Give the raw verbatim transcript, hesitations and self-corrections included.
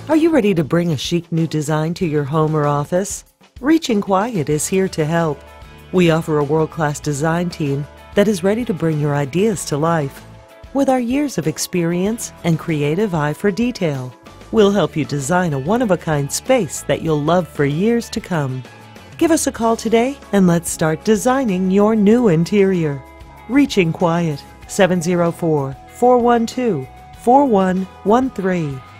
Are you ready to bring a chic new design to your home or office? Reaching Quiet is here to help. We offer a world-class design team that is ready to bring your ideas to life. With our years of experience and creative eye for detail, we'll help you design a one-of-a-kind space that you'll love for years to come. Give us a call today and let's start designing your new interior. Reaching Quiet, seven zero four, four one two, four one one three.